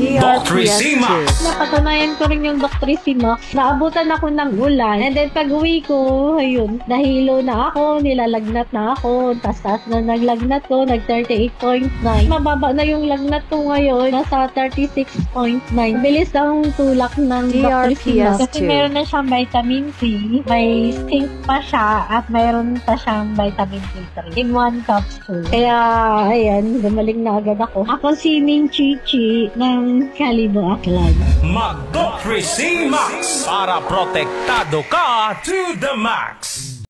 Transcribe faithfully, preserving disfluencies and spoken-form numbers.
Doctrisimax. Napatunayan ko rin yung Doctrisimax. Naabutan ako ng ulan. And then pag uwi ko, ayun, nahilo na ako, nilalagnat na ako. Taas-taas na naglagnat ko, nag thirty-eight point nine. Mababa na yung lagnat ko ngayon, nasa thirty-six point nine. Bilis ang tulak ng Doctrisimax. Kasi meron na siyang vitamin C, may zinc pa siya, at mayroon pa siyang vitamin D three in one capsule. Kaya, ayan, gumaling na agad ako. Ako si Ming Chichi ng Calibo Aklan. Mag-Doctrisimax para protektado ka to the max.